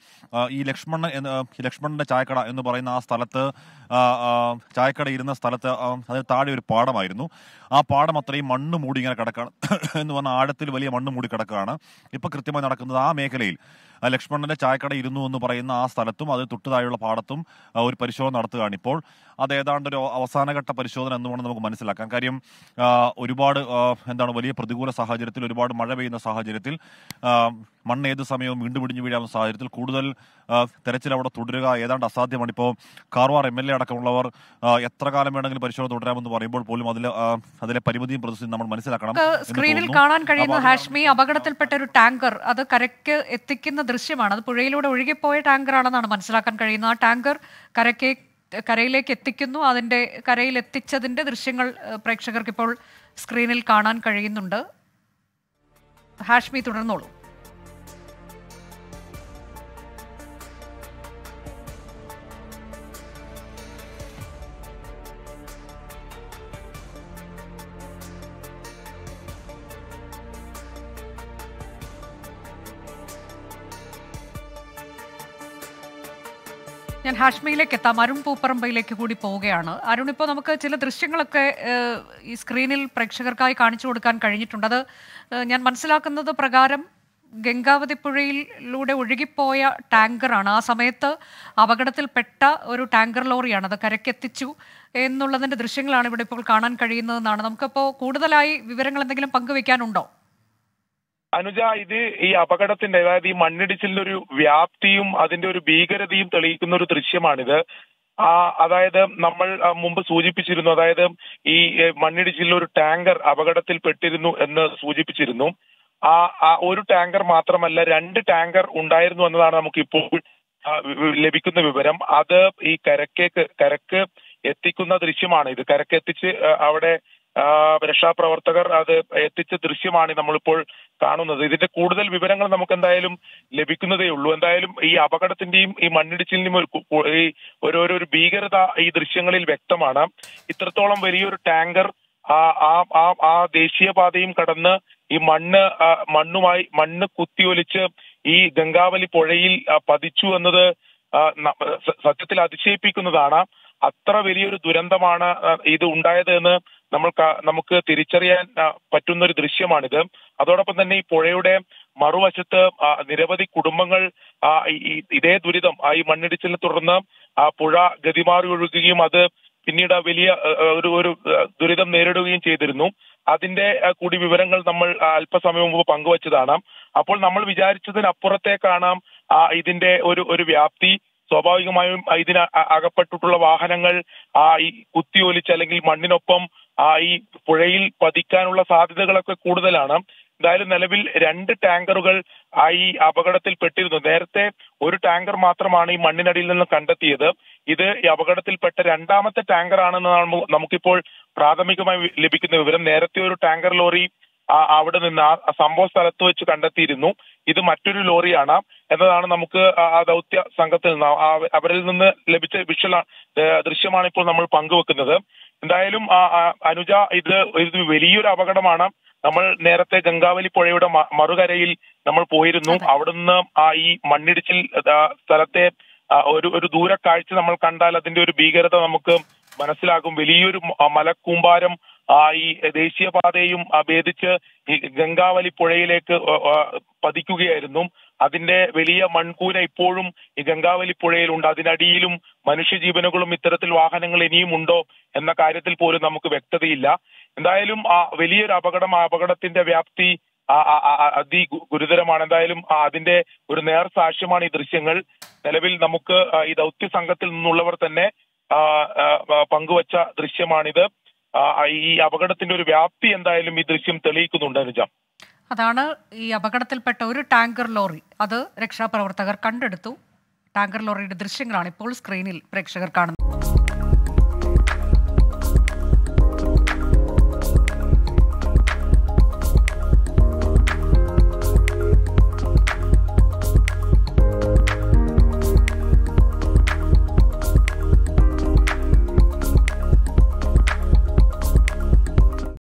ഈ ലക്ഷ്മണന്റെ ചായക്കട എന്ന് പറയുന്ന ആ സ്ഥലത്ത് ചായക്കട ഇരുന്ന സ്ഥലത്ത് അതിന് താഴെ ഒരു പാടമായിരുന്നു. ആ പാടം അത്രയും മണ്ണ് മൂടി ഇങ്ങനെ കിടക്കുകയാണ് എന്ന് പറഞ്ഞാൽ ആഴത്തിൽ വലിയ മണ്ണ് മൂടി കിടക്കുകയാണ്. ഇപ്പൊ കൃത്യമായി നടക്കുന്നത് ആ മേഖലയിൽ ലക്ഷ്മണന്റെ ചായക്കട ഇരുന്നു എന്ന് പറയുന്ന ആ സ്ഥലത്തും അത് തൊട്ടുതായുള്ള പാടത്തും ഒരു പരിശോധന നടത്തുകയാണ് ഇപ്പോൾ. അത് ഏതാണ്ട് ഒരു അവസാനഘട്ട പരിശോധന എന്നുകൊണ്ട് നമുക്ക് മനസ്സിലാക്കാം. കാര്യം ഒരുപാട് വലിയ പ്രതികൂല സാഹചര്യത്തിൽ, ഒരുപാട് മഴ പെയ്യുന്ന സാഹചര്യത്തിൽ, മണ്ണ് ഏത് സമയവും വീണ്ടും ഇടിഞ്ഞു വീഴാവുന്ന സാഹചര്യത്തിൽ കൂടുതൽ തെരച്ചിൽ അവിടെ തുടരുക ഏതാണ്ട് അസാധ്യമാണ്. ഇപ്പോൾ കാർവാർ MLA അടക്കമുള്ളവർ എത്ര കാലം വേണമെങ്കിലും പരിശോധന തുടരാമെന്ന് പറയുമ്പോൾ പോലും അതിലെ പരിമിതിയും പ്രതിസന്ധിയും നമ്മൾ മനസ്സിലാക്കണം. സ്ക്രീനിൽ കാണാൻ കഴിയുന്ന ഹാഷ്മി, അപകടത്തിൽപ്പെട്ട ഒരു ടാങ്കർ അത് കരയ്ക്ക് എത്തിക്കുന്ന ദൃശ്യമാണ്. അത് പുഴയിലൂടെ ഒഴുകിപ്പോയ ടാങ്കർ ആണെന്നാണ് മനസ്സിലാക്കാൻ കഴിയുന്നത്. ആ ടാങ്കർ കരയിലേക്ക് എത്തിക്കുന്നു. അതിന്റെ കരയിൽ എത്തിച്ചതിന്റെ ദൃശ്യങ്ങൾ പ്രേക്ഷകർക്ക് ഇപ്പോൾ സ്ക്രീനിൽ കാണാൻ കഴിയുന്നുണ്ട്. ഹാഷ്മി, തുടർന്നോളൂ. ഞാൻ ഹാഷ്മിയിലേക്ക് എത്താം. അരുൺ പൂപ്പറമ്പയിലേക്ക് കൂടി പോവുകയാണ്. അരുൺ, ഇപ്പോൾ നമുക്ക് ചില ദൃശ്യങ്ങളൊക്കെ ഈ സ്ക്രീനിൽ പ്രേക്ഷകർക്കായി കാണിച്ചു കൊടുക്കാൻ കഴിഞ്ഞിട്ടുണ്ട്. അത് ഞാൻ മനസ്സിലാക്കുന്നത് പ്രകാരം ഗംഗാവതി പുഴയിലൂടെ ഒഴുകിപ്പോയ ടാങ്കറാണ്. ആ സമയത്ത് അപകടത്തിൽപ്പെട്ട ഒരു ടാങ്കർ ലോറിയാണ് അത് കരയ്ക്കെത്തിച്ചു എന്നുള്ളതിൻ്റെ ദൃശ്യങ്ങളാണ് ഇവിടെ ഇപ്പോൾ കാണാൻ കഴിയുന്നതെന്നാണ്. നമുക്കിപ്പോൾ കൂടുതലായി വിവരങ്ങൾ എന്തെങ്കിലും പങ്കുവെക്കാനുണ്ടോ? അനുജ, ഇത് ഈ അപകടത്തിന്റെ, അതായത് ഈ മണ്ണിടിച്ചിലിന്റെ ഒരു വ്യാപ്തിയും അതിന്റെ ഒരു ഭീകരതയും തെളിയിക്കുന്ന ഒരു ദൃശ്യമാണിത്. അതായത് നമ്മൾ മുമ്പ് സൂചിപ്പിച്ചിരുന്നു, അതായത് ഈ മണ്ണിടിച്ചിലിൽ ഒരു ടാങ്കർ അപകടത്തിൽപ്പെട്ടിരുന്നു എന്ന് സൂചിപ്പിച്ചിരുന്നു. ഒരു ടാങ്കർ മാത്രമല്ല, 2 ടാങ്കർ ഉണ്ടായിരുന്നു എന്നതാണ് നമുക്ക് ഇപ്പോൾ ലഭിക്കുന്ന വിവരം. അത് ഈ കരക്ക് എത്തിക്കുന്ന ദൃശ്യമാണ്. ഇത് കരക്ക് എത്തിച്ച് അവിടെ രക്ഷാപ്രവർത്തകർ അത് എത്തിച്ച ദൃശ്യമാണ് നമ്മളിപ്പോൾ കാണുന്നത്. ഇതിന്റെ കൂടുതൽ വിവരങ്ങൾ നമുക്ക് എന്തായാലും ലഭിക്കുന്നതേ ഉള്ളൂ. എന്തായാലും ഈ അപകടത്തിന്റെയും ഈ മണ്ണിടിച്ചിലിന്റെയും ഒരു ഭീകരത ഈ ദൃശ്യങ്ങളിൽ വ്യക്തമാണ്. ഇത്രത്തോളം വലിയൊരു ടാങ്കർ ആ ദേശീയപാതയും കടന്ന് ഈ മണ്ണ് കുത്തിയൊലിച്ച് ഈ ഗംഗാവലി പുഴയിൽ പതിച്ചു എന്നത് സത്യത്തിൽ അതിശയിപ്പിക്കുന്നതാണ്. അത്ര വലിയൊരു ദുരന്തമാണ് ഇത് ഉണ്ടായത് എന്ന് നമുക്ക് തിരിച്ചറിയാൻ പറ്റുന്ന ഒരു ദൃശ്യമാണിത്. അതോടൊപ്പം തന്നെ ഈ പുഴയുടെ മറുവശത്ത് നിരവധി കുടുംബങ്ങൾ ഇതേ ദുരിതം, ഈ മണ്ണിടിച്ചിലിനെ തുടർന്ന് പുഴ ഗതിമാറി ഒഴുകുകയും അത് പിന്നീട് വലിയ ഒരു ദുരിതം നേരിടുകയും ചെയ്തിരുന്നു. അതിന്റെ കൂടി വിവരങ്ങൾ നമ്മൾ അല്പസമയം മുമ്പ് പങ്കുവച്ചതാണ്. അപ്പോൾ നമ്മൾ വിചാരിച്ചതിനപ്പുറത്തേക്കാണ് ഇതിന്റെ ഒരു വ്യാപ്തി. സ്വാഭാവികമായും ഇതിന് അകപ്പെട്ടിട്ടുള്ള വാഹനങ്ങൾ ഈ കുത്തിയൊലിച്ച് അല്ലെങ്കിൽ മണ്ണിനൊപ്പം ഈ പുഴയിൽ പതിക്കാനുള്ള സാധ്യതകളൊക്കെ കൂടുതലാണ്. എന്തായാലും നിലവിൽ 2 ടാങ്കറുകൾ ഈ അപകടത്തിൽപ്പെട്ടിരുന്നു. നേരത്തെ ഒരു ടാങ്കർ മാത്രമാണ് ഈ മണ്ണിനടിയിൽ നിന്ന് കണ്ടെത്തിയത്. ഇത് ഈ അപകടത്തിൽപ്പെട്ട 2ാമത്തെ ടാങ്കർ ആണെന്നാണ് നമുക്കിപ്പോൾ പ്രാഥമികമായി ലഭിക്കുന്ന വിവരം. നേരത്തെ ഒരു ടാങ്കർ ലോറി അവിടെ നിന്ന് ആ സംഭവ സ്ഥലത്ത് വെച്ച് കണ്ടെത്തിയിരുന്നു. ഇത് മറ്റൊരു ലോറിയാണ് എന്നതാണ് നമുക്ക് ദൗത്യ സംഘത്തിൽ നിന്ന് അവരിൽ നിന്ന് ലഭിച്ച ദൃശ്യമാണ് ഇപ്പോൾ നമ്മൾ പങ്കുവെക്കുന്നത്. എന്തായാലും അനുജ, ഇത് വലിയൊരു അപകടമാണ്. നമ്മൾ നേരത്തെ ഗംഗാവലി പുഴയുടെ മറുകരയിൽ നമ്മൾ പോയിരുന്നു. അവിടുന്ന് ഈ മണ്ണിടിച്ചിൽ സ്ഥലത്തെ ഒരു ദൂരക്കാഴ്ച നമ്മൾ കണ്ടാൽ അതിന്റെ ഒരു ഭീകരത നമുക്ക് മനസ്സിലാകും. വലിയൊരു മലക്കൂമ്പാരം ഈ ദേശീയപാതയും ഭേദിച്ച് ഈ ഗംഗാവലി പുഴയിലേക്ക് പതിക്കുകയായിരുന്നു. അതിന്റെ വലിയ മൺകൂന ഇപ്പോഴും ഈ ഗംഗാവലി പുഴയിലുണ്ട്. അതിനടിയിലും മനുഷ്യജീവനുകളും ഇത്തരത്തിൽ വാഹനങ്ങൾ ഇനിയും ഉണ്ടോ എന്ന കാര്യത്തിൽ പോലും നമുക്ക് വ്യക്തതയില്ല. എന്തായാലും വലിയൊരു അപകടത്തിന്റെ വ്യാപ്തി അതിഗുരുതരമാണ്. എന്തായാലും അതിന്റെ ഒരു നേർസാക്ഷ്യമാണ് ഈ ദൃശ്യങ്ങൾ. നിലവിൽ നമുക്ക് ഈ ദൗത്യ സംഘത്തിൽ നിന്നുള്ളവർ തന്നെ പങ്കുവച്ച ദൃശ്യമാണിത്. ഈ അപകടത്തിന്റെ ഒരു വ്യാപ്തി എന്തായാലും ഈ ദൃശ്യം തെളിയിക്കുന്നുണ്ട് അനുജ. അതാണ് ഈ അപകടത്തിൽപ്പെട്ട ഒരു ടാങ്കർ ലോറി, അത് രക്ഷാപ്രവർത്തകർ കണ്ടെടുത്തു. ടാങ്കർ ലോറിയുടെ ദൃശ്യങ്ങളാണ് ഇപ്പോൾ സ്ക്രീനിൽ പ്രേക്ഷകർ കാണുന്നത്.